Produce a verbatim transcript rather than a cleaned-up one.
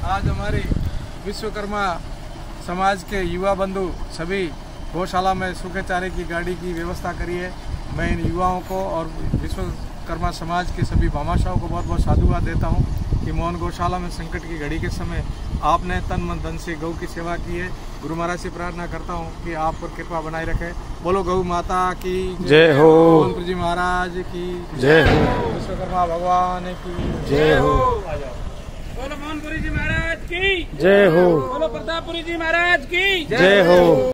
आज हमारी विश्वकर्मा समाज के युवा बंधु सभी गौशाला में सूखे चारे की गाड़ी की व्यवस्था करी है। मैं इन युवाओं को और विश्वकर्मा समाज के सभी भामाशाहों को बहुत बहुत साधुवाद देता हूं कि मोहन गौशाला में संकट की घड़ी के समय आपने तन मन धन से गौ की सेवा की है। गुरु महाराज से प्रार्थना करता हूं कि आप पर कृपा बनाए रखे। बोलो गौ माता की जय हो, मोहनपुर जी महाराज की जय हो, विश्वकर्मा भगवान की जय हो, बोलो मोहनपुरी जी महाराज की जय हो, बोलो प्रतापपुरी जी महाराज की जय हो।